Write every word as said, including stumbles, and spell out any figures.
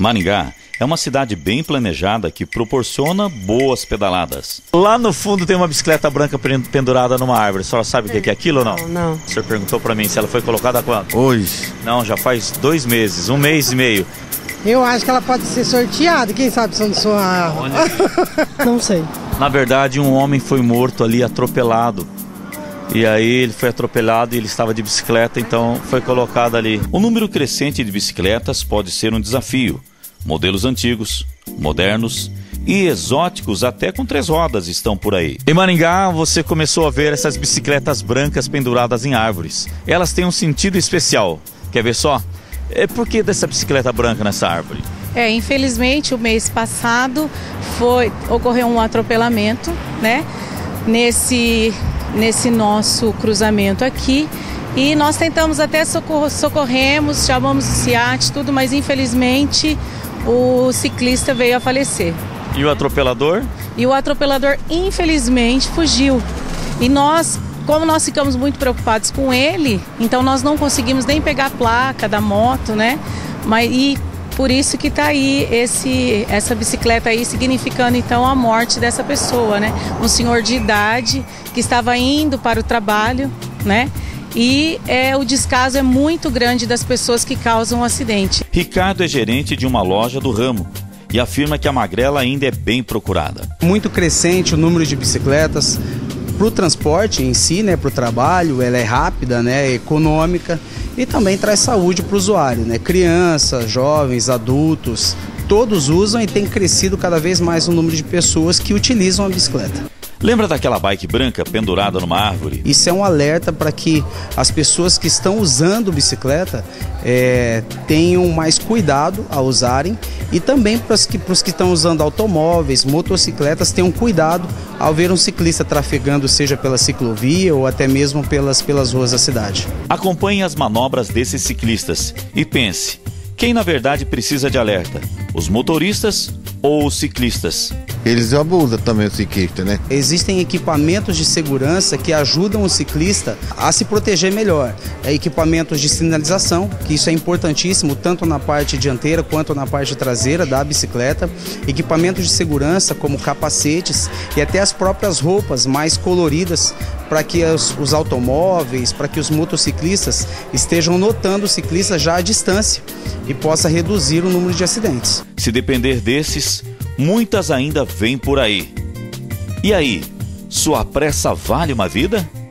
Maringá é uma cidade bem planejada que proporciona boas pedaladas. Lá no fundo tem uma bicicleta branca pendurada numa árvore. A senhora sabe o que é aquilo ou não? Não, não. O senhor perguntou para mim se ela foi colocada há quanto? Hoje. Não, já faz dois meses, um mês e meio. Eu acho que ela pode ser sorteada, quem sabe se eu não sou a... Não sei. Na verdade, um homem foi morto ali, atropelado. E aí ele foi atropelado e ele estava de bicicleta, então foi colocado ali. O número crescente de bicicletas pode ser um desafio. Modelos antigos, modernos e exóticos até com três rodas estão por aí. Em Maringá, você começou a ver essas bicicletas brancas penduradas em árvores. Elas têm um sentido especial. Quer ver só? É por que dessa bicicleta branca nessa árvore? É, infelizmente, o mês passado foi, ocorreu um atropelamento, né? Nesse, nesse nosso cruzamento aqui. E nós tentamos até socorrer, socorremos, chamamos o SEAT, tudo, mas infelizmente o ciclista veio a falecer. E o atropelador? E o atropelador, infelizmente, fugiu. E nós, como nós ficamos muito preocupados com ele, então nós não conseguimos nem pegar a placa da moto, né? Mas, e por isso que está aí esse, essa bicicleta aí, significando então a morte dessa pessoa, né? Um senhor de idade que estava indo para o trabalho, né? E é, o descaso é muito grande das pessoas que causam o acidente. Ricardo é gerente de uma loja do ramo e afirma que a magrela ainda é bem procurada. Muito crescente o número de bicicletas. Para o transporte em si, né, para o trabalho, ela é rápida, né, é econômica e também traz saúde para o usuário, né? Crianças, jovens, adultos, todos usam e tem crescido cada vez mais o número de pessoas que utilizam a bicicleta. Lembra daquela bike branca pendurada numa árvore? Isso é um alerta para que as pessoas que estão usando bicicleta é, tenham mais cuidado ao usarem e também para os que, para os que estão usando automóveis, motocicletas, tenham cuidado ao ver um ciclista trafegando, seja pela ciclovia ou até mesmo pelas, pelas ruas da cidade. Acompanhe as manobras desses ciclistas e pense, quem na verdade precisa de alerta? Os motoristas ou os ciclistas? Eles abusam também, o ciclista, né? Existem equipamentos de segurança que ajudam o ciclista a se proteger melhor. É, equipamentos de sinalização, que isso é importantíssimo, tanto na parte dianteira quanto na parte traseira da bicicleta. Equipamentos de segurança, como capacetes e até as próprias roupas mais coloridas, para que os, os automóveis, para que os motociclistas estejam notando o ciclista já à distância e possa reduzir o número de acidentes. Se depender desses, muitas ainda vêm por aí. E aí, sua pressa vale uma vida?